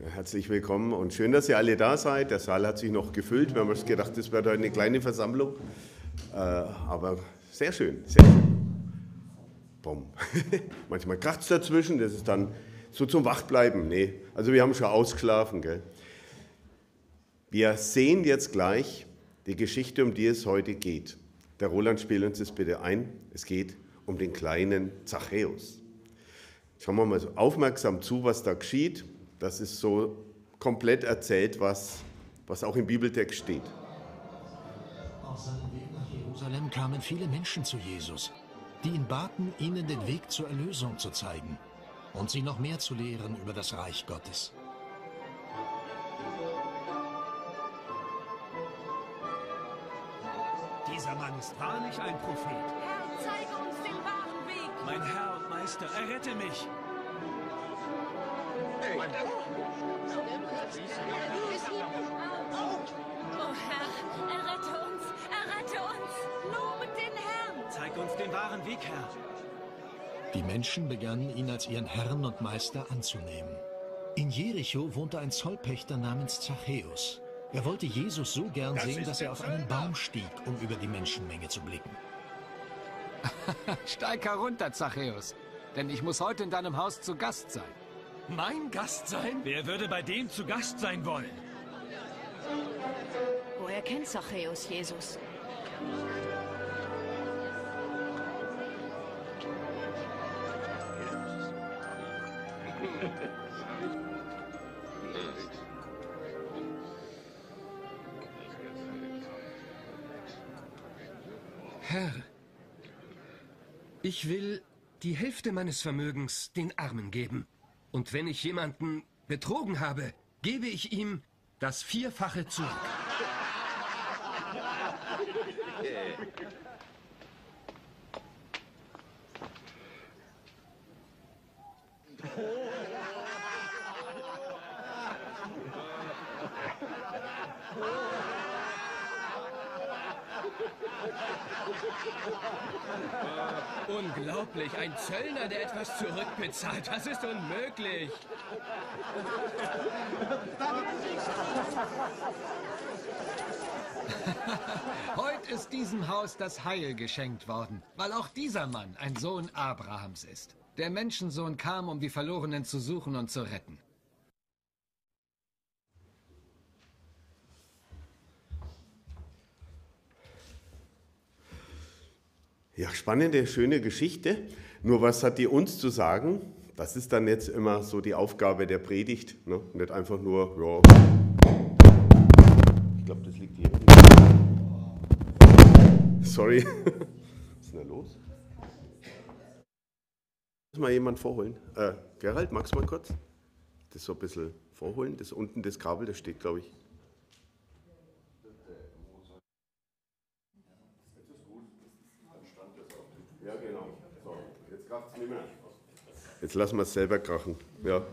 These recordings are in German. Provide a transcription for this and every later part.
Ja, herzlich willkommen und schön, dass ihr alle da seid. Der Saal hat sich noch gefüllt. Wir haben uns gedacht, das wird heute eine kleine Versammlung. Aber sehr schön, sehr schön. Bumm. Manchmal kracht es dazwischen, das ist dann so zum Wachbleiben. Nee, also wir haben schon ausgeschlafen. Gell? Wir sehen jetzt gleich die Geschichte, um die es heute geht. Der Roland spielt uns das bitte ein. Es geht um den kleinen Zachäus. Schauen wir mal so aufmerksam zu, was da geschieht. Das ist so komplett erzählt, was auch im Bibeltext steht. Auf seinem Weg nach Jerusalem kamen viele Menschen zu Jesus, die ihn baten, ihnen den Weg zur Erlösung zu zeigen und sie noch mehr zu lehren über das Reich Gottes. Dieser Mann ist wahrlich ein Prophet. Herr, zeige uns den wahren Weg. Mein Herr und Meister, errette mich. Oh Herr, errette uns, lobet den Herrn. Zeig uns den wahren Weg, Herr. Die Menschen begannen ihn als ihren Herrn und Meister anzunehmen. In Jericho wohnte ein Zollpächter namens Zachäus. Er wollte Jesus so gern sehen, dass er auf einen Baum stieg, um über die Menschenmenge zu blicken. Steig herunter, Zachäus, denn ich muss heute in deinem Haus zu Gast sein. Mein Gast sein? Wer würde bei dem zu Gast sein wollen? Woher kennt Zachäus Jesus? Herr, ich will die Hälfte meines Vermögens den Armen geben. Und wenn ich jemanden betrogen habe, gebe ich ihm das Vierfache zurück. Unglaublich, ein Zöllner, der etwas zurückbezahlt. Das ist unmöglich. Heute ist diesem Haus das Heil geschenkt worden, weil auch dieser Mann ein Sohn Abrahams ist. Der Menschensohn kam, um die Verlorenen zu suchen und zu retten. Ja, spannende, schöne Geschichte. Nur was hat die uns zu sagen? Das ist dann jetzt immer so die Aufgabe der Predigt. Ne? Nicht einfach nur, ja. Ich glaube, das liegt hier. Sorry. Was ist denn da los? Muss mal jemand vorholen? Gerald, magst du mal kurz? Das so ein bisschen vorholen. Das unten, das Kabel, das steht, glaube ich. Ja, genau. So, jetzt kracht es nicht mehr. Jetzt lassen wir es selber krachen. Ja,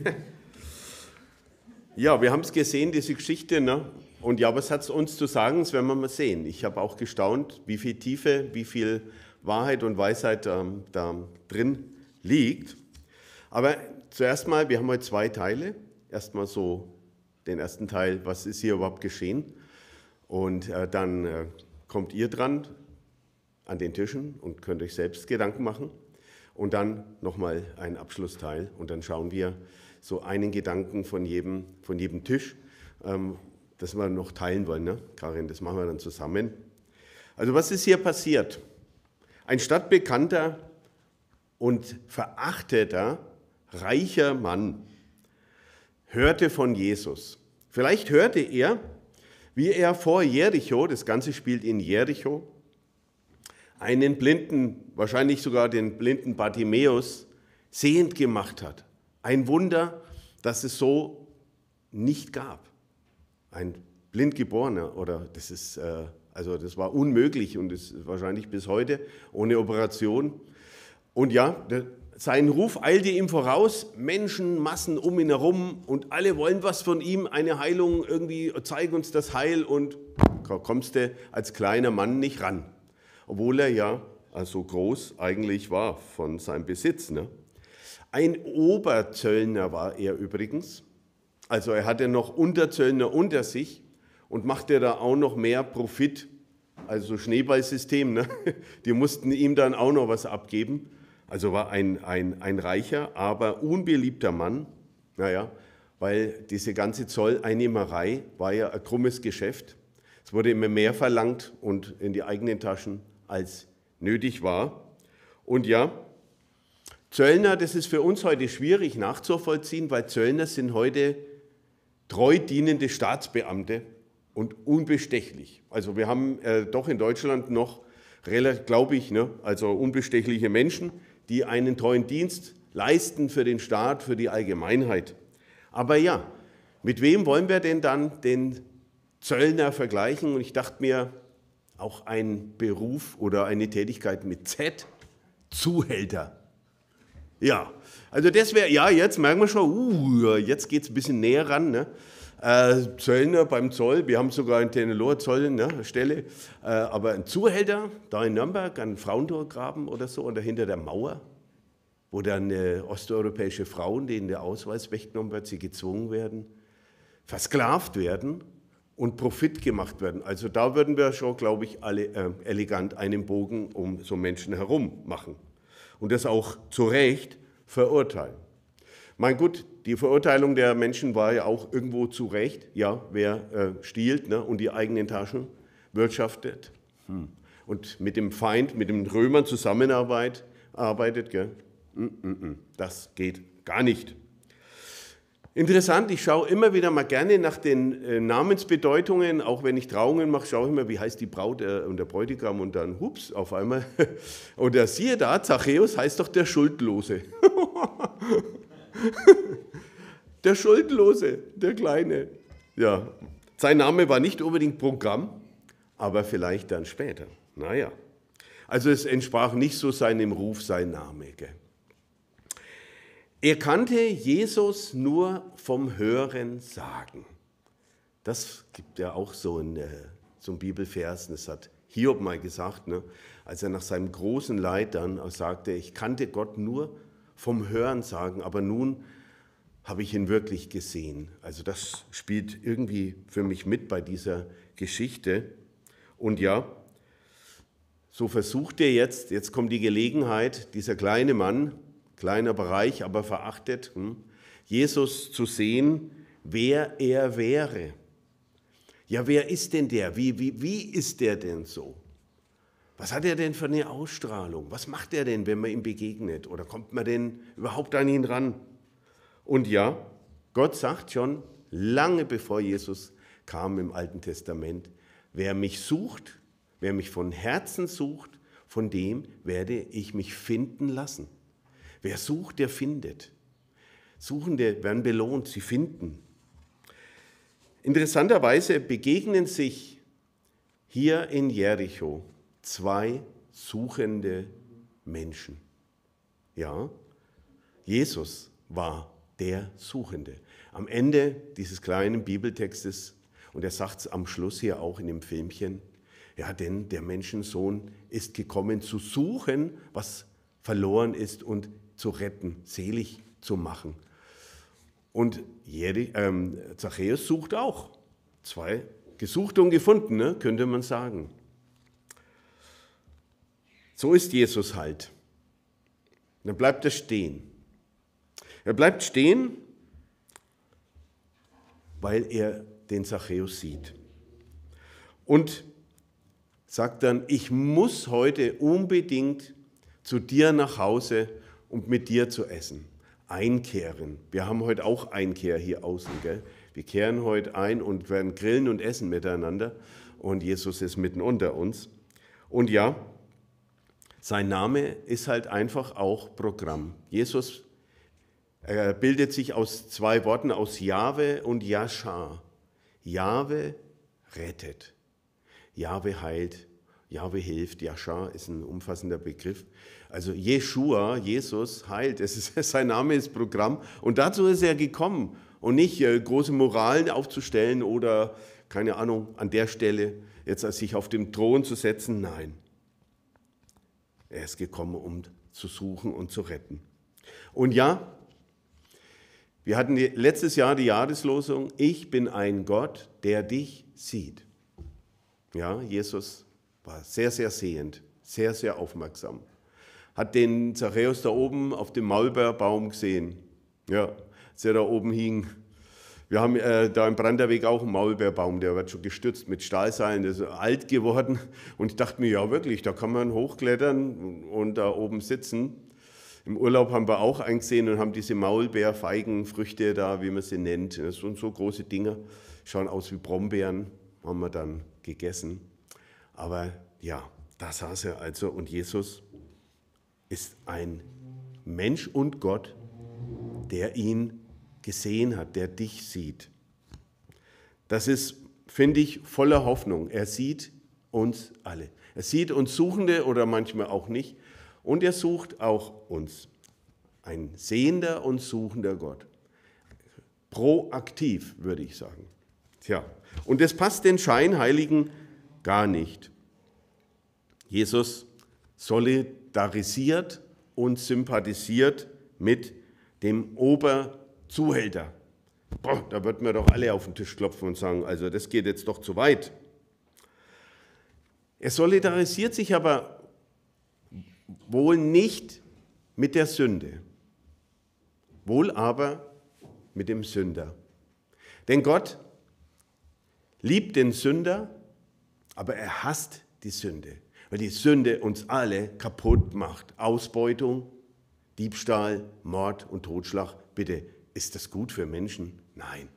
ja, wir haben es gesehen, diese Geschichte. Ne? Und ja, was hat es uns zu sagen? Das werden wir mal sehen. Ich habe auch gestaunt, wie viel Tiefe, wie viel Wahrheit und Weisheit da drin liegt. Aber zuerst mal, wir haben heute zwei Teile. Erstmal so den ersten Teil, was ist hier überhaupt geschehen? Und dann kommt ihr dran an den Tischen und könnt euch selbst Gedanken machen. Und dann nochmal ein Abschlussteil. Und dann schauen wir so einen Gedanken von jedem Tisch, das wir noch teilen wollen. Ne? Karin, das machen wir dann zusammen. Also was ist hier passiert? Ein stadtbekannter und verachteter, reicher Mann hörte von Jesus. Vielleicht hörte er, wie er vor Jericho, das Ganze spielt in Jericho, einen Blinden, wahrscheinlich sogar den blinden Bartimäus, sehend gemacht hat. Ein Wunder, das es so nicht gab. Ein Blindgeborener, oder das war unmöglich und ist wahrscheinlich bis heute ohne Operation. Und ja, sein Ruf eilte ihm voraus, Menschenmassen um ihn herum und alle wollen was von ihm, eine Heilung, irgendwie zeig uns das Heil und kommst du als kleiner Mann nicht ran. Obwohl er ja so groß eigentlich war von seinem Besitz. Ne? Ein Oberzöllner war er übrigens. Also er hatte noch Unterzöllner unter sich und machte da auch noch mehr Profit, also Schneeballsystem, ne? Die mussten ihm dann auch noch was abgeben. Also war ein reicher, aber unbeliebter Mann, naja, weil diese ganze Zolleinnehmerei war ja ein krummes Geschäft. Es wurde immer mehr verlangt und in die eigenen Taschen als nötig war. Und ja, Zöllner, das ist für uns heute schwierig nachzuvollziehen, weil Zöllner sind heute treu dienende Staatsbeamte und unbestechlich. Also wir haben doch in Deutschland noch, glaube ich, ne, also unbestechliche Menschen, die einen treuen Dienst leisten für den Staat, für die Allgemeinheit. Aber ja, mit wem wollen wir denn dann den Zöllner vergleichen? Und ich dachte mir, auch ein Beruf oder eine Tätigkeit mit Z, Zuhälter. Ja, also das wäre, ja, jetzt merken wir schon, jetzt geht es ein bisschen näher ran, ne? Zöllner beim Zoll, wir haben sogar in Tenelor Zoll, ne, Stelle, aber ein Zuhälter, da in Nürnberg, an Frauentorgraben oder so, oder hinter der Mauer, wo dann osteuropäische Frauen, denen der Ausweis weggenommen wird, sie gezwungen werden, versklavt werden und Profit gemacht werden. Also da würden wir schon, glaube ich, alle elegant einen Bogen um so Menschen herum machen und das auch zu Recht verurteilen. Mein Gott, die Verurteilung der Menschen war ja auch irgendwo zu Recht. Ja, wer stiehlt, ne, und die eigenen Taschen wirtschaftet und mit dem Feind, mit den Römern zusammenarbeitet, gell? Das geht gar nicht. Interessant, ich schaue immer wieder mal gerne nach den Namensbedeutungen, auch wenn ich Trauungen mache, schaue ich immer, wie heißt die Braut und der Bräutigam und dann, hups, auf einmal. Oder siehe da, Zachäus heißt doch der Schuldlose. Der Schuldlose, der Kleine. Ja, sein Name war nicht unbedingt Programm, aber vielleicht dann später. Naja, also es entsprach nicht so seinem Ruf, sein Name. Gell? Er kannte Jesus nur vom Hören sagen. Das gibt ja auch so einen Bibelvers, das hat Hiob mal gesagt, ne? Als er nach seinem großen Leid dann sagte, ich kannte Gott nur vom Hören sagen, aber nun habe ich ihn wirklich gesehen. Also das spielt irgendwie für mich mit bei dieser Geschichte. Und ja, so versucht er jetzt kommt die Gelegenheit, dieser kleine Mann, kleiner Bereich, aber verachtet, Jesus zu sehen, wer er wäre. Ja, wer ist denn der? Wie ist der denn so? Was hat er denn für eine Ausstrahlung? Was macht er denn, wenn man ihm begegnet? Oder kommt man denn überhaupt an ihn ran? Und ja, Gott sagt schon, lange bevor Jesus kam im Alten Testament, wer mich sucht, wer mich von Herzen sucht, von dem werde ich mich finden lassen. Wer sucht, der findet. Suchende werden belohnt, sie finden. Interessanterweise begegnen sich hier in Jericho zwei suchende Menschen. Ja, Jesus war der Suchende. Am Ende dieses kleinen Bibeltextes, und er sagt es am Schluss hier auch in dem Filmchen, ja, denn der Menschensohn ist gekommen zu suchen, was verloren ist und zu retten, selig zu machen. Und Zachäus sucht auch. Zwei gesucht und gefunden, ne, könnte man sagen. So ist Jesus halt. Dann bleibt er stehen. Er bleibt stehen, weil er den Zachäus sieht. Und sagt dann, ich muss heute unbedingt zu dir nach Hause und mit dir zu essen. Einkehren. Wir haben heute auch Einkehr hier außen, gell? Wir kehren heute ein und werden grillen und essen miteinander. Und Jesus ist mitten unter uns. Und ja, sein Name ist halt einfach auch Programm. Jesus bildet sich aus zwei Worten, aus Jahwe und Yashar. Jahwe rettet. Jahwe heilt. Jahwe hilft. Yashar ist ein umfassender Begriff. Also Jeshua, Jesus, heilt. Sein Name ist Programm. Und dazu ist er gekommen. Und nicht große Moralen aufzustellen oder, keine Ahnung, an der Stelle jetzt sich auf den Thron zu setzen. Nein. Er ist gekommen, um zu suchen und zu retten. Und ja, Wir hatten letztes Jahr die Jahreslosung, ich bin ein Gott, der dich sieht. Ja, Jesus war sehr, sehr sehend, sehr, sehr aufmerksam. Hat den Zachäus da oben auf dem Maulbeerbaum gesehen. Ja, als er da oben hing. Wir haben da im Branderweg auch einen Maulbeerbaum, der wird schon gestützt mit Stahlseilen, der ist alt geworden. Und ich dachte mir, ja wirklich, da kann man hochklettern und da oben sitzen. Im Urlaub haben wir auch einen gesehen und haben diese Maulbeerfeigenfrüchte da, wie man sie nennt. Das sind so große Dinger, schauen aus wie Brombeeren, haben wir dann gegessen. Aber ja, da saß er also und Jesus ist ein Mensch und Gott, der ihn gesehen hat, der dich sieht. Das ist, finde ich, voller Hoffnung. Er sieht uns alle. Er sieht uns Suchende oder manchmal auch nicht. Und er sucht auch uns. Ein sehender und suchender Gott. Proaktiv, würde ich sagen. Tja, und das passt den Scheinheiligen gar nicht. Jesus solidarisiert und sympathisiert mit dem Oberzuhälter. Boah, da würden wir doch alle auf den Tisch klopfen und sagen, also das geht jetzt doch zu weit. Er solidarisiert sich aber wohl nicht mit der Sünde, wohl aber mit dem Sünder. Denn Gott liebt den Sünder, aber er hasst die Sünde, weil die Sünde uns alle kaputt macht. Ausbeutung, Diebstahl, Mord und Totschlag. Bitte, ist das gut für Menschen? Nein.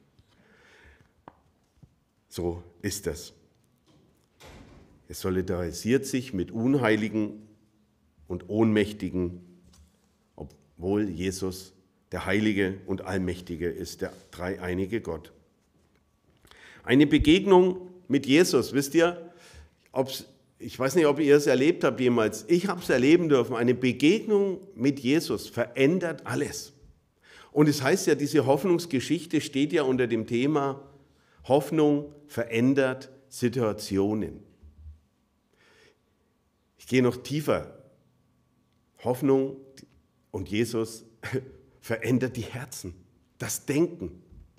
So ist das. Er solidarisiert sich mit Unheiligen und Ohnmächtigen, obwohl Jesus der Heilige und Allmächtige ist, der dreieinige Gott. Eine Begegnung mit Jesus, wisst ihr, ich weiß nicht, ob ihr es erlebt habt jemals, ich habe es erleben dürfen, eine Begegnung mit Jesus verändert alles. Und es heißt ja, diese Hoffnungsgeschichte steht ja unter dem Thema Hoffnung verändert Situationen. Ich gehe noch tiefer. Hoffnung und Jesus verändert die Herzen, das Denken.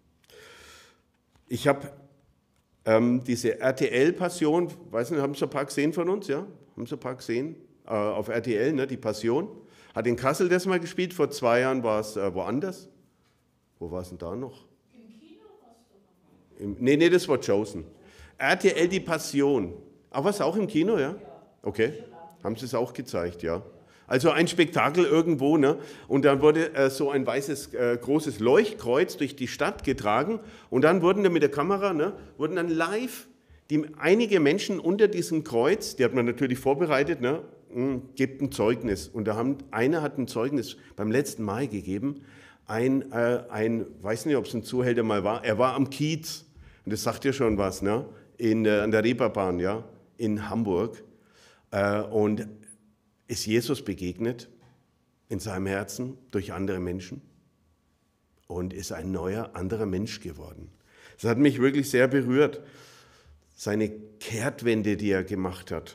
Ich habe diese RTL-Passion, weiß nicht, haben Sie ein paar gesehen von uns? Ja? Haben Sie ein paar gesehen? Auf RTL, ne, die Passion. Hat in Kassel das mal gespielt, vor 2 Jahren war es woanders. Wo war es denn da noch? Im Kino warst du noch? Nee, das war Chosen. RTL, die Passion. Aber was auch im Kino, ja? Okay. Haben Sie es auch gezeigt, ja. Also ein Spektakel irgendwo, ne? Und dann wurde so ein weißes, großes Leuchtkreuz durch die Stadt getragen und dann wurden da mit der Kamera, ne, wurden dann live einige Menschen unter diesem Kreuz, die hat man natürlich vorbereitet, ne, gibt ein Zeugnis. Und einer hat ein Zeugnis beim letzten Mal gegeben, weiß nicht, ob es ein Zuhälter mal war, er war am Kiez, und das sagt ja schon was, ne, an der Reeperbahn, ja, in Hamburg, und ist Jesus begegnet in seinem Herzen durch andere Menschen und ist ein neuer, anderer Mensch geworden. Das hat mich wirklich sehr berührt, seine Kehrtwende, die er gemacht hat.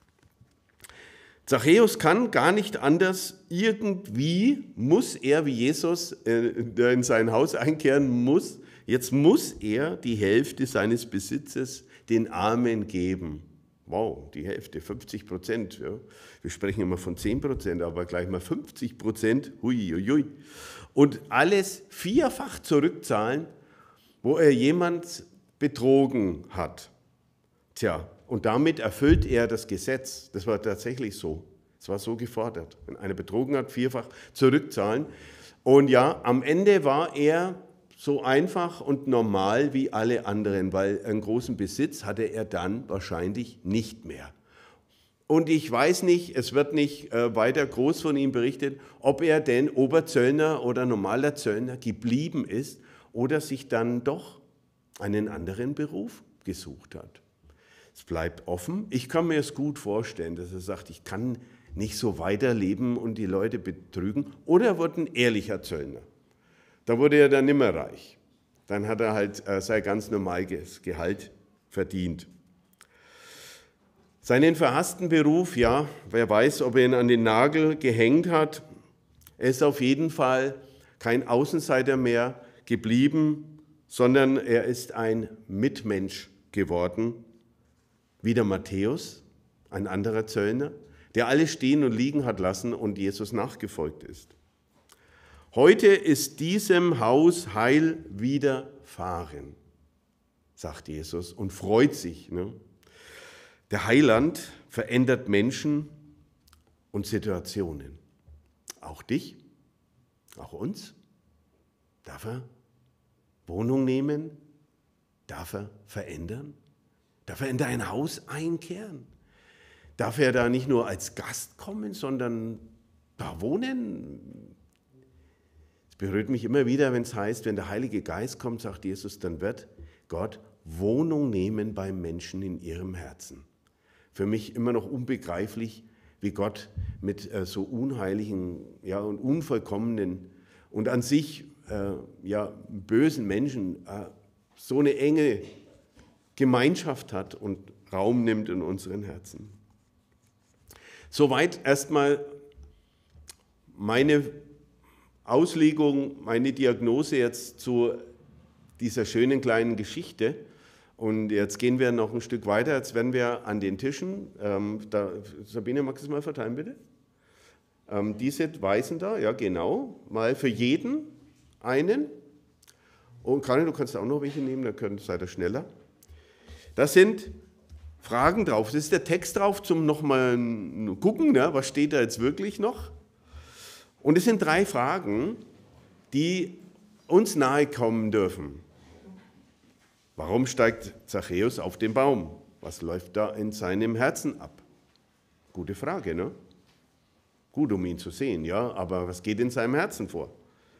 Zachäus kann gar nicht anders, irgendwie muss er, wie Jesus, der in sein Haus einkehren muss, jetzt muss er die Hälfte seines Besitzes den Armen geben. Wow, die Hälfte, 50%. Ja. Wir sprechen immer von 10%, aber gleich mal 50%. Hui. Und alles 4-fach zurückzahlen, wo er jemand betrogen hat. Tja, und damit erfüllt er das Gesetz. Das war tatsächlich so. Es war so gefordert. Wenn einer betrogen hat, 4-fach zurückzahlen. Und ja, am Ende war er so einfach und normal wie alle anderen, weil einen großen Besitz hatte er dann wahrscheinlich nicht mehr. Und ich weiß nicht, es wird nicht weiter groß von ihm berichtet, ob er denn Oberzöllner oder normaler Zöllner geblieben ist oder sich dann doch einen anderen Beruf gesucht hat. Es bleibt offen. Ich kann mir es gut vorstellen, dass er sagt, ich kann nicht so weiterleben und die Leute betrügen. Oder er wird ein ehrlicher Zöllner. Da wurde er dann nimmer reich. Dann hat er halt sein ganz normales Gehalt verdient. Seinen verhassten Beruf, ja, wer weiß, ob er ihn an den Nagel gehängt hat. Er ist auf jeden Fall kein Außenseiter mehr geblieben, sondern er ist ein Mitmensch geworden, wie der Matthäus, ein anderer Zöllner, der alles stehen und liegen hat lassen und Jesus nachgefolgt ist. Heute ist diesem Haus Heil widerfahren, sagt Jesus und freut sich. Ne? Der Heiland verändert Menschen und Situationen. Auch dich, auch uns. Darf er Wohnung nehmen? Darf er verändern? Darf er in dein Haus einkehren? Darf er da nicht nur als Gast kommen, sondern da wohnen? Es berührt mich immer wieder, wenn es heißt, wenn der Heilige Geist kommt, sagt Jesus, dann wird Gott Wohnung nehmen beim Menschen in ihrem Herzen. Für mich immer noch unbegreiflich, wie Gott mit so unheiligen und unvollkommenen und an sich bösen Menschen so eine enge Gemeinschaft hat und Raum nimmt in unseren Herzen. Soweit erstmal meine Auslegung, meine Diagnose jetzt zu dieser schönen kleinen Geschichte. Und jetzt gehen wir noch ein Stück weiter. Jetzt werden wir an den Tischen, Sabine, magst du es mal verteilen, bitte? Diese Weißen da, ja genau, mal für jeden einen. Und Karin, du kannst auch noch welche nehmen, dann seid ihr schneller. Das sind Fragen drauf. Das ist der Text drauf, zum nochmal gucken, ne, was steht da jetzt wirklich noch. Und es sind 3 Fragen, die uns nahe kommen dürfen. Warum steigt Zachäus auf den Baum? Was läuft da in seinem Herzen ab? Gute Frage, ne? Gut, um ihn zu sehen, ja, aber was geht in seinem Herzen vor?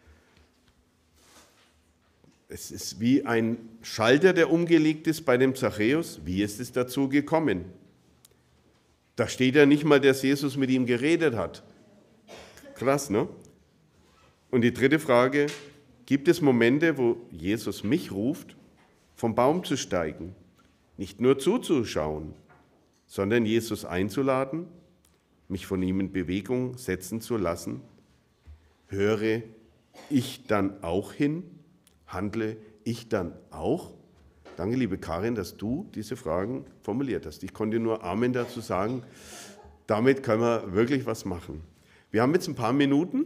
Es ist wie ein Schalter, der umgelegt ist bei dem Zachäus. Wie ist es dazu gekommen? Da steht ja nicht mal, dass Jesus mit ihm geredet hat. Krass, ne? Und die 3. Frage, gibt es Momente, wo Jesus mich ruft, vom Baum zu steigen, nicht nur zuzuschauen, sondern Jesus einzuladen, mich von ihm in Bewegung setzen zu lassen? Höre ich dann auch hin? Handle ich dann auch? Danke, liebe Karin, dass du diese Fragen formuliert hast. Ich konnte nur Amen dazu sagen. Damit können wir wirklich was machen. Wir haben jetzt ein paar Minuten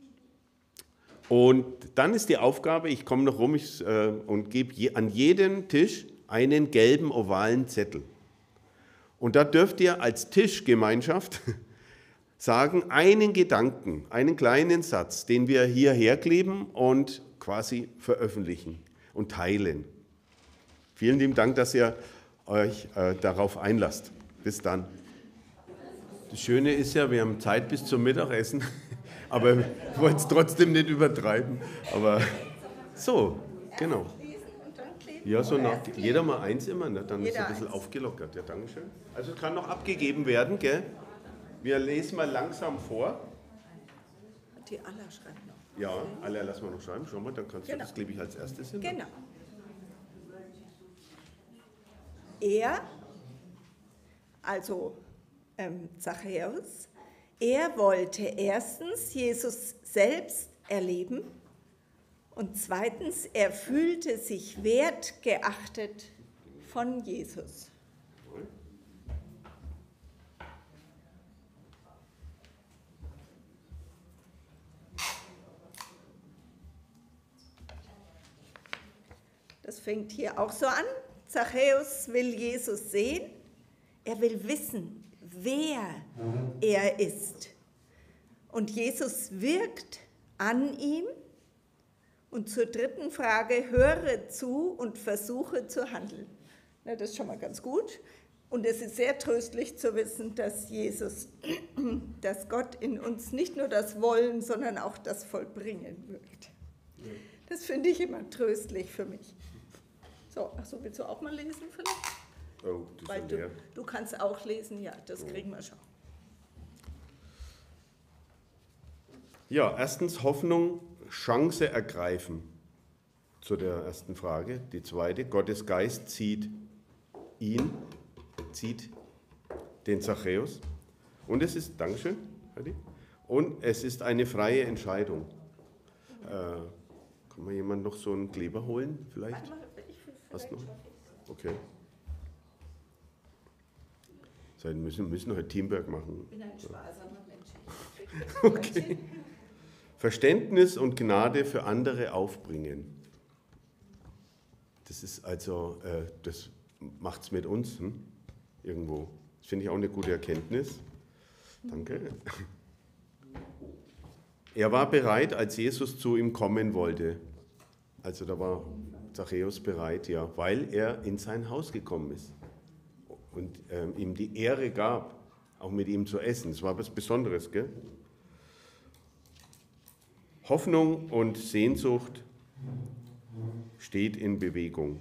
und dann ist die Aufgabe, ich komme noch rum und gebe an jeden Tisch einen gelben, ovalen Zettel. Und da dürft ihr als Tischgemeinschaft sagen, einen Gedanken, einen kleinen Satz, den wir hierher kleben und quasi veröffentlichen und teilen. Vielen lieben Dank, dass ihr euch darauf einlasst. Bis dann. Das Schöne ist ja, wir haben Zeit bis zum Mittagessen, aber wir wollen es trotzdem nicht übertreiben. Aber so, genau. Ja, so nach, jeder mal eins immer, ne? Dann ist es ein bisschen aufgelockert. Ja, danke schön. Also es kann noch abgegeben werden, gell? Wir lesen mal langsam vor. Die Aller schreiben noch. Ja, alle lassen wir noch schreiben. Schau mal, dann kannst du das, glaube ich, als erstes hin. Genau. Er, also Zachäus, er wollte erstens Jesus selbst erleben und zweitens, er fühlte sich wertgeachtet von Jesus. Das fängt hier auch so an. Zachäus will Jesus sehen. Er will wissen, wer er ist. Und Jesus wirkt an ihm. Und zur 3. Frage, höre zu und versuche zu handeln. Na, das ist schon mal ganz gut. Und es ist sehr tröstlich zu wissen, dass dass Gott in uns nicht nur das Wollen, sondern auch das Vollbringen wirkt. Das finde ich immer tröstlich für mich. So, achso, willst du auch mal lesen vielleicht? Oh, das Weil du kannst auch lesen, ja, das kriegen wir schon. Ja, erstens Hoffnung, Chance ergreifen. Zu der ersten Frage. Die zweite, Gottes Geist zieht den Zachäus. Und es ist, Dankeschön, Heidi, und es ist eine freie Entscheidung. Kann mal jemand noch so einen Kleber holen vielleicht? Warte mal, ich Hast du noch? schaffe ich's. Okay. So, wir müssen heute Teamwork machen. Ich bin ein sparsamer Mensch. Okay. Verständnis und Gnade für andere aufbringen. Das ist also, das macht es mit uns irgendwo. Das finde ich auch eine gute Erkenntnis. Danke. Er war bereit, als Jesus zu ihm kommen wollte. Also da war Zachäus bereit, ja, weil er in sein Haus gekommen ist und ihm die Ehre gab, auch mit ihm zu essen. Das war was Besonderes, gell? Hoffnung und Sehnsucht steht in Bewegung.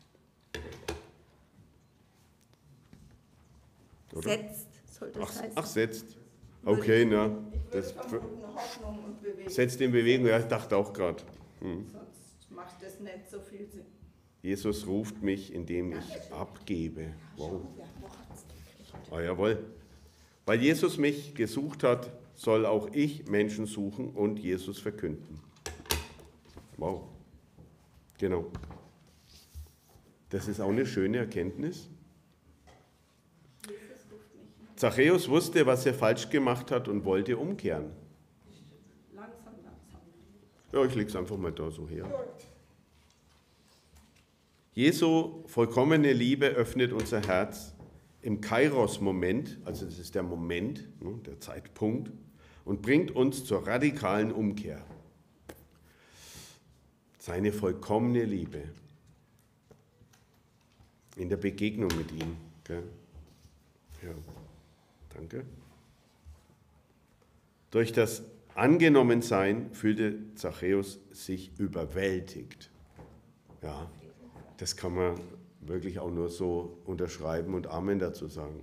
Oder? Setzt, soll das heißen. Ach, setzt. Okay, na. Das Hoffnung und Bewegung. setzt in Bewegung, ja, ich dachte auch gerade. Sonst macht das nicht so viel Sinn. Jesus ruft mich, indem ich abgebe. Wow. Ja, wo hat's gekriegt? Ah, jawohl. Weil Jesus mich gesucht hat, soll auch ich Menschen suchen und Jesus verkünden. Wow. Genau. Das ist auch eine schöne Erkenntnis. Zachäus wusste, was er falsch gemacht hat und wollte umkehren. Langsam. Ja, ich lege es einfach mal da so her. Jesu vollkommene Liebe öffnet unser Herz im Kairos-Moment, also das ist der Moment, der Zeitpunkt, und bringt uns zur radikalen Umkehr. Seine vollkommene Liebe in der Begegnung mit ihm. Gell? Ja, danke. Durch das Angenommensein fühlte Zachäus sich überwältigt. Ja, das kann man wirklich auch nur so unterschreiben und Amen dazu sagen.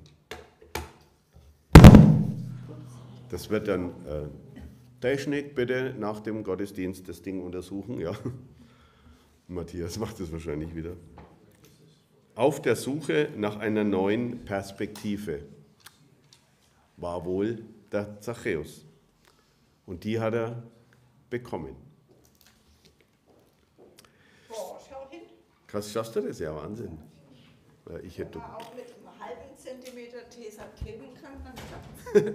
Das wird dann Technik bitte nach dem Gottesdienst das Ding untersuchen. Ja. Matthias macht es wahrscheinlich wieder. Auf der Suche nach einer neuen Perspektive war wohl der Zachäus. Und die hat er bekommen. Boah, schau hin. Krass, schaffst du das? Ja, Wahnsinn. Ich hätte... Wenn man auch mit einem halben Zentimeter Tesa kleben kann, dann klappt's.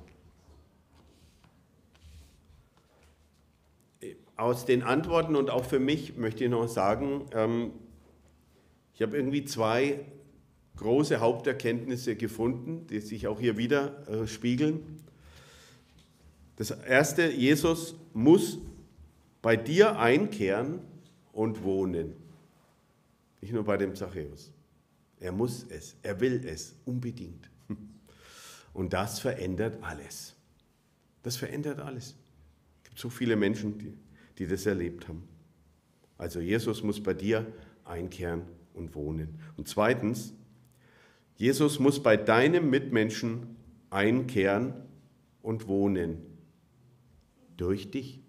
Aus den Antworten und auch für mich möchte ich noch sagen, ich habe irgendwie zwei große Haupterkenntnisse gefunden, die sich auch hier wieder spiegeln. Das erste, Jesus muss bei dir einkehren und wohnen. Nicht nur bei dem Zachäus. Er muss es, er will es, unbedingt. Und das verändert alles. Das verändert alles. Es gibt so viele Menschen, die das erlebt haben. Also Jesus muss bei dir einkehren und wohnen. Und zweitens, Jesus muss bei deinem Mitmenschen einkehren und wohnen. Durch dich.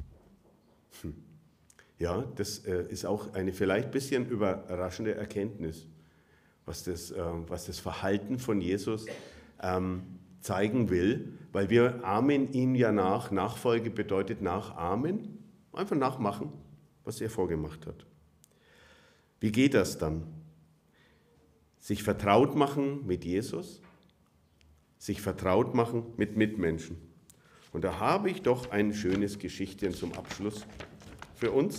Ja, das ist auch eine vielleicht ein bisschen überraschende Erkenntnis, was das Verhalten von Jesus zeigen will, weil wir ahmen ihn ja nach. Nachfolge bedeutet nachahmen, einfach nachmachen, was er vorgemacht hat. Wie geht das dann? Sich vertraut machen mit Jesus, sich vertraut machen mit Mitmenschen. Und da habe ich doch ein schönes Geschichtchen zum Abschluss für uns.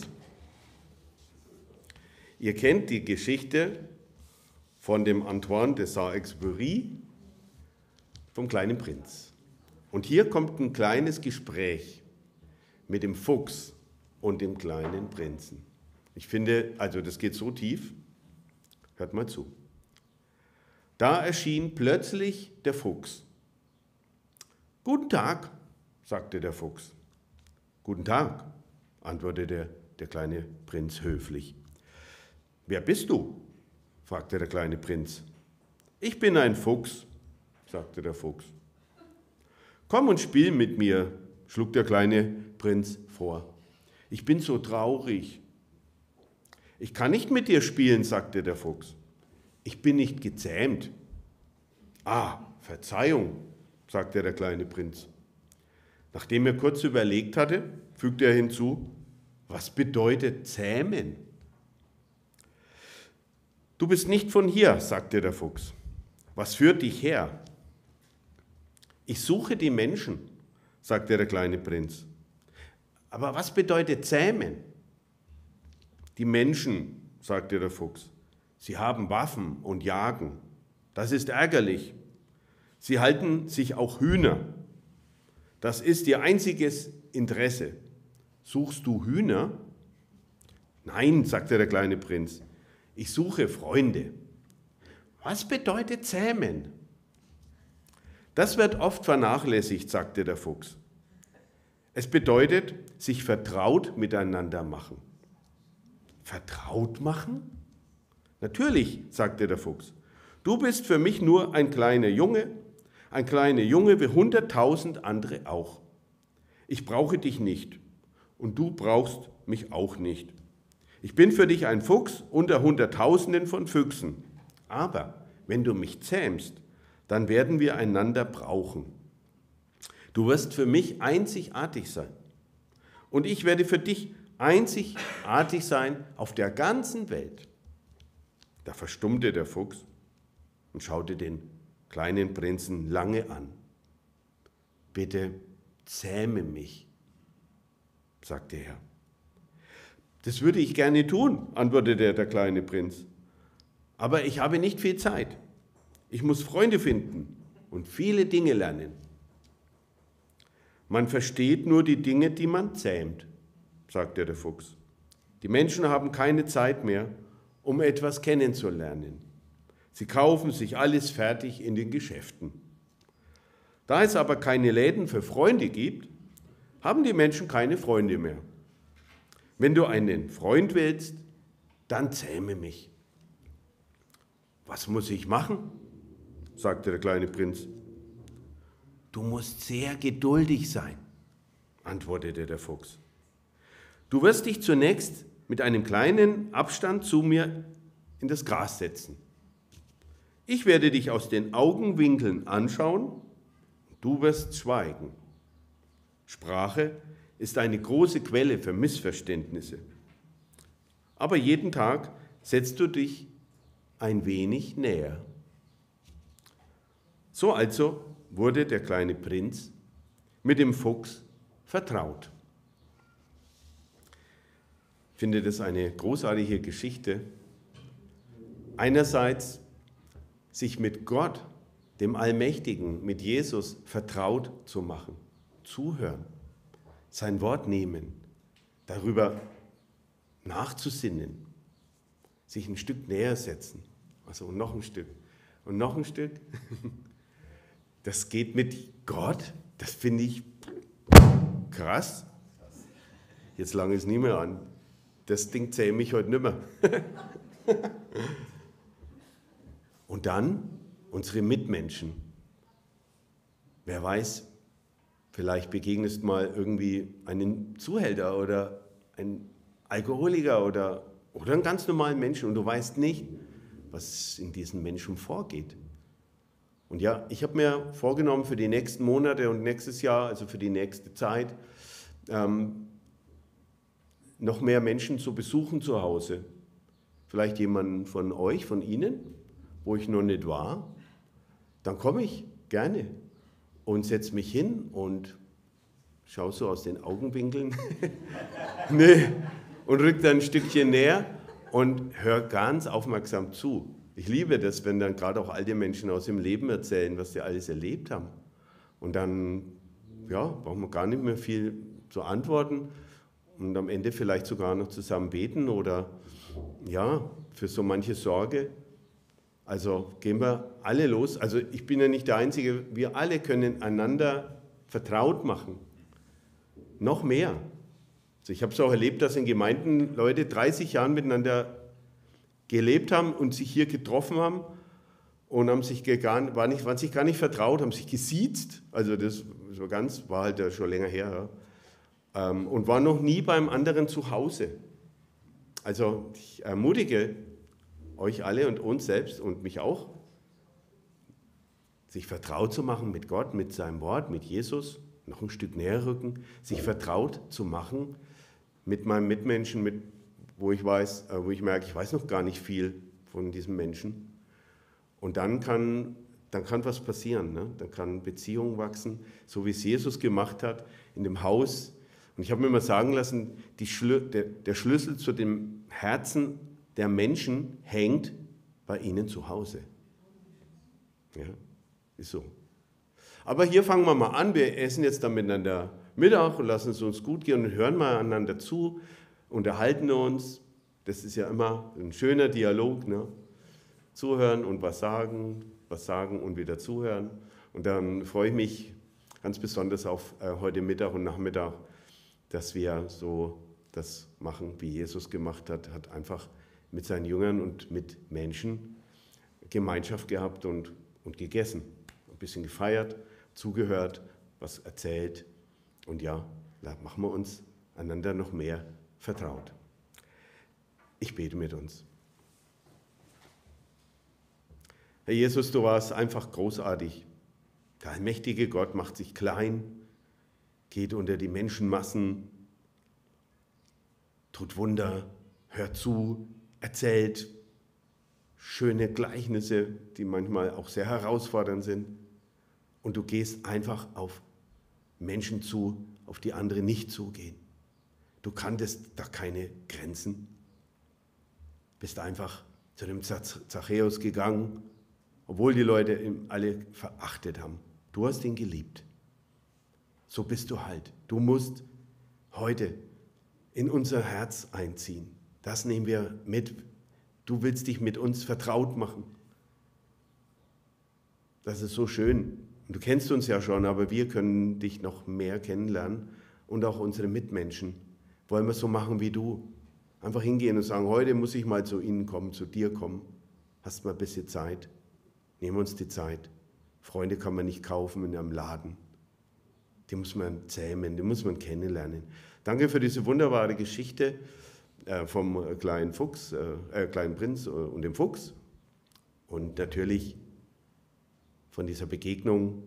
Ihr kennt die Geschichte von dem Antoine de Saint-Exupéry, vom kleinen Prinz. Und hier kommt ein kleines Gespräch mit dem Fuchs und dem kleinen Prinzen. Ich finde, also das geht so tief, hört mal zu. Da erschien plötzlich der Fuchs. Guten Tag, sagte der Fuchs. Guten Tag, antwortete der kleine Prinz höflich. Wer bist du? Fragte der kleine Prinz. Ich bin ein Fuchs, sagte der Fuchs. Komm und spiel mit mir, schlug der kleine Prinz vor. Ich bin so traurig. Ich kann nicht mit dir spielen, sagte der Fuchs. Ich bin nicht gezähmt. Ah, Verzeihung, sagte der kleine Prinz. Nachdem er kurz überlegt hatte, fügte er hinzu, was bedeutet zähmen? Du bist nicht von hier, sagte der Fuchs. Was führt dich her? Ich suche die Menschen, sagte der kleine Prinz. Aber was bedeutet zähmen? Die Menschen, sagte der Fuchs, sie haben Waffen und jagen. Das ist ärgerlich. Sie halten sich auch Hühner. Das ist ihr einziges Interesse. Suchst du Hühner? Nein, sagte der kleine Prinz, ich suche Freunde. Was bedeutet zähmen? Das wird oft vernachlässigt, sagte der Fuchs. Es bedeutet, sich vertraut miteinander machen. Vertraut machen? Natürlich, sagte der Fuchs. Du bist für mich nur ein kleiner Junge wie 100.000 andere auch. Ich brauche dich nicht und du brauchst mich auch nicht. Ich bin für dich ein Fuchs unter Hunderttausenden von Füchsen. Aber wenn du mich zähmst, dann werden wir einander brauchen. Du wirst für mich einzigartig sein. Und ich werde für dich einzigartig sein auf der ganzen Welt. Da verstummte der Fuchs und schaute den kleinen Prinzen lange an. Bitte zähme mich, sagte er. Das würde ich gerne tun, antwortete der kleine Prinz. Aber ich habe nicht viel Zeit. Ich muss Freunde finden und viele Dinge lernen. Man versteht nur die Dinge, die man zähmt, sagte der Fuchs. Die Menschen haben keine Zeit mehr, um etwas kennenzulernen. Sie kaufen sich alles fertig in den Geschäften. Da es aber keine Läden für Freunde gibt, haben die Menschen keine Freunde mehr. Wenn du einen Freund willst, dann zähme mich. Was muss ich machen? Sagte der kleine Prinz. Du musst sehr geduldig sein, antwortete der Fuchs. Du wirst dich zunächst mit einem kleinen Abstand zu mir in das Gras setzen. Ich werde dich aus den Augenwinkeln anschauen, du wirst schweigen. Sprache ist eine große Quelle für Missverständnisse. Aber jeden Tag setzt du dich ein wenig näher. So also wurde der kleine Prinz mit dem Fuchs vertraut. Ich finde das eine großartige Geschichte. Einerseits sich mit Gott, dem Allmächtigen, mit Jesus vertraut zu machen, zuhören, sein Wort nehmen, darüber nachzusinnen, sich ein Stück näher setzen, also noch ein Stück und noch ein Stück. Das geht mit Gott, das finde ich krass. Jetzt lange es nie mehr an. Das Ding zähme ich heute nicht mehr. Und dann unsere Mitmenschen. Wer weiß, vielleicht begegnest mal irgendwie einen Zuhälter oder einen Alkoholiker oder einen ganz normalen Menschen und du weißt nicht, was in diesen Menschen vorgeht. Und ja, ich habe mir vorgenommen für die nächsten Monate und nächstes Jahr, also für die nächste Zeit, noch mehr Menschen zu besuchen zu Hause. Vielleicht jemanden von euch, von Ihnen, wo ich noch nicht war. Dann komme ich gerne und setze mich hin und schaue so aus den Augenwinkeln und rück dann ein Stückchen näher und höre ganz aufmerksam zu. Ich liebe das, wenn dann gerade auch alte Menschen aus dem Leben erzählen, was sie alles erlebt haben. Und dann brauchen wir gar nicht mehr viel zu antworten und am Ende vielleicht sogar noch zusammen beten oder für so manche Sorge. Also gehen wir alle los. Also ich bin ja nicht der Einzige, wir alle können einander vertraut machen. Noch mehr. Also ich habe es auch erlebt, dass in Gemeinden Leute 30 Jahre miteinander gelebt haben und sich hier getroffen haben und waren sich gar nicht vertraut, haben sich gesiezt. Also das war halt ja schon länger her. Ja. Und waren noch nie beim anderen zu Hause. Also ich ermutige euch alle und uns selbst und mich auch, sich vertraut zu machen mit Gott, mit seinem Wort, mit Jesus noch ein Stück näher rücken, sich vertraut zu machen mit meinem Mitmenschen, wo ich merke, ich weiß noch gar nicht viel von diesem Menschen. Und dann kann was passieren, ne? Dann kann Beziehung wachsen, so wie es Jesus gemacht hat in dem Haus. Und ich habe mir mal sagen lassen, der Schlüssel zu dem Herzen der Menschen hängt bei ihnen zu Hause. Ja, ist so. Aber hier fangen wir mal an. Wir essen jetzt dann miteinander Mittag und lassen es uns gut gehen und hören mal einander zu, unterhalten uns. Das ist ja immer ein schöner Dialog, ne? Zuhören und was sagen und wieder zuhören. Und dann freue ich mich ganz besonders auf heute Mittag und Nachmittag, dass wir so das machen, wie Jesus gemacht hat, hat einfach mit seinen Jüngern und mit Menschen Gemeinschaft gehabt und gegessen. Ein bisschen gefeiert, zugehört, was erzählt. Und ja, da machen wir uns einander noch mehr vertraut. Ich bete mit uns. Herr Jesus, du warst einfach großartig. Der allmächtige Gott macht sich klein, geht unter die Menschenmassen, tut Wunder, hört zu, erzählt schöne Gleichnisse, die manchmal auch sehr herausfordernd sind. Und du gehst einfach auf Menschen zu, auf die andere nicht zugehen. Du kanntest da keine Grenzen. Bist einfach zu dem Zachäus gegangen, obwohl die Leute ihn alle verachtet haben. Du hast ihn geliebt. So bist du halt. Du musst heute in unser Herz einziehen. Das nehmen wir mit. Du willst dich mit uns vertraut machen. Das ist so schön. Du kennst uns ja schon, aber wir können dich noch mehr kennenlernen und auch unsere Mitmenschen. Wollen wir so machen wie du. Einfach hingehen und sagen, heute muss ich mal zu Ihnen kommen, zu dir kommen. Hast mal ein bisschen Zeit? Nehmen wir uns die Zeit. Freunde kann man nicht kaufen in einem Laden. Die muss man zähmen, die muss man kennenlernen. Danke für diese wunderbare Geschichte vom kleinen Prinz und dem Fuchs. Und natürlich von dieser Begegnung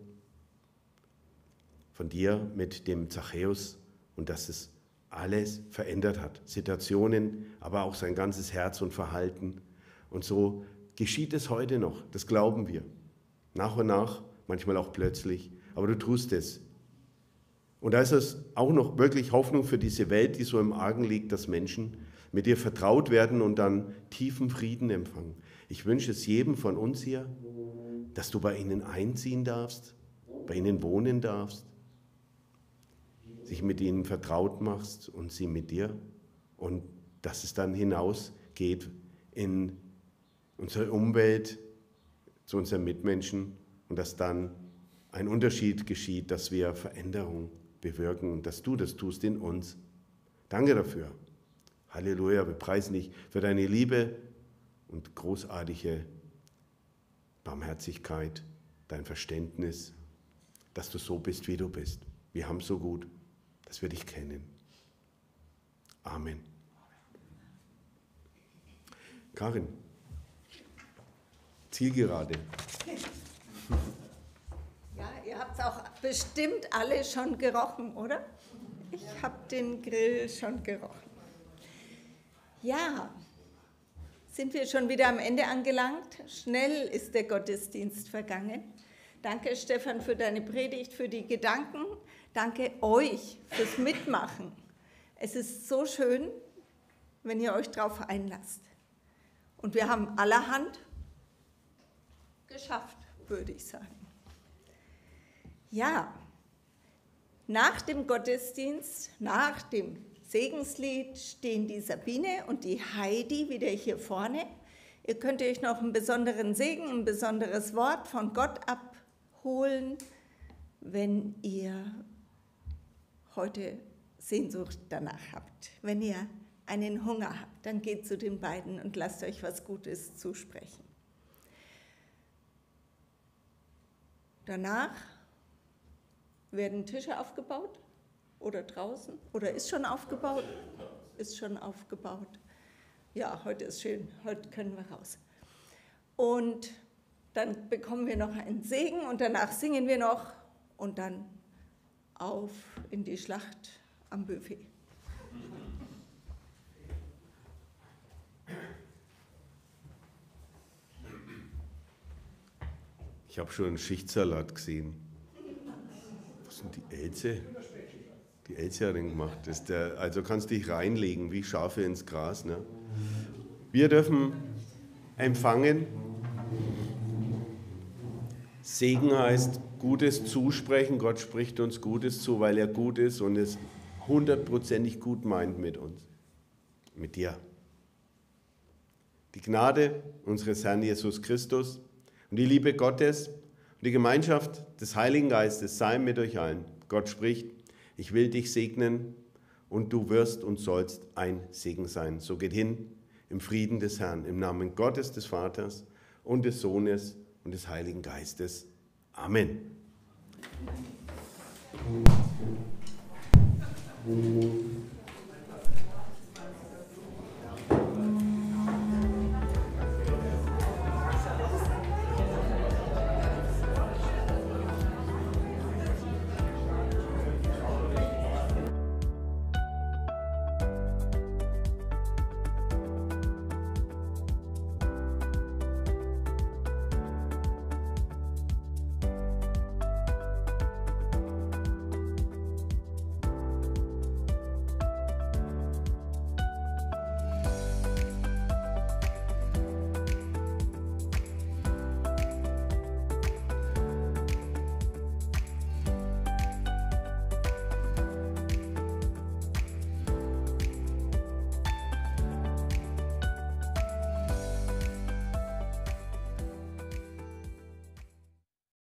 von dir mit dem Zachäus und dass es alles verändert hat. Situationen, aber auch sein ganzes Herz und Verhalten. Und so geschieht es heute noch, das glauben wir. Nach und nach, manchmal auch plötzlich, aber du tust es. Und da ist es auch noch wirklich Hoffnung für diese Welt, die so im Argen liegt, dass Menschen mit dir vertraut werden und dann tiefen Frieden empfangen. Ich wünsche es jedem von uns hier, dass du bei ihnen einziehen darfst, bei ihnen wohnen darfst, sich mit ihnen vertraut machst und sie mit dir und dass es dann hinausgeht in unsere Umwelt, zu unseren Mitmenschen und dass dann ein Unterschied geschieht, dass wir Veränderung bewirken und dass du das tust in uns. Danke dafür. Halleluja, wir preisen dich für deine Liebe und großartige Barmherzigkeit, dein Verständnis, dass du so bist, wie du bist. Wir haben so gut, dass wir dich kennen. Amen. Karin, zielgerade. Ja, ihr habt es auch bestimmt alle schon gerochen, oder? Ich habe den Grill schon gerochen. Ja, sind wir schon wieder am Ende angelangt? Schnell ist der Gottesdienst vergangen. Danke, Stefan, für deine Predigt, für die Gedanken. Danke euch fürs Mitmachen. Es ist so schön, wenn ihr euch darauf einlasst. Und wir haben allerhand geschafft, würde ich sagen. Ja, nach dem Gottesdienst, nach dem Segenslied stehen die Sabine und die Heidi wieder hier vorne. Ihr könnt euch noch einen besonderen Segen, ein besonderes Wort von Gott abholen, wenn ihr heute Sehnsucht danach habt. Wenn ihr einen Hunger habt, dann geht zu den beiden und lasst euch was Gutes zusprechen. Danach werden Tische aufgebaut oder draußen oder ist schon aufgebaut? Ist schon aufgebaut. Ja, heute ist schön, heute können wir raus. Und dann bekommen wir noch einen Segen und danach singen wir noch und dann auf in die Schlacht am Buffet. Ich habe schon einen Schichtsalat gesehen. Was sind die Elze? Die Elze hat den gemacht. Das ist also kannst dich reinlegen wie Schafe ins Gras. Ne? Wir dürfen empfangen. Segen heißt Gutes zusprechen. Gott spricht uns Gutes zu, weil er gut ist und es 100%ig gut meint mit uns. Mit dir. Die Gnade unseres Herrn Jesus Christus und die Liebe Gottes und die Gemeinschaft des Heiligen Geistes sei mit euch allen. Gott spricht, ich will dich segnen und du wirst und sollst ein Segen sein. So geht hin im Frieden des Herrn, im Namen Gottes, des Vaters und des Sohnes und des Heiligen Geistes. Amen.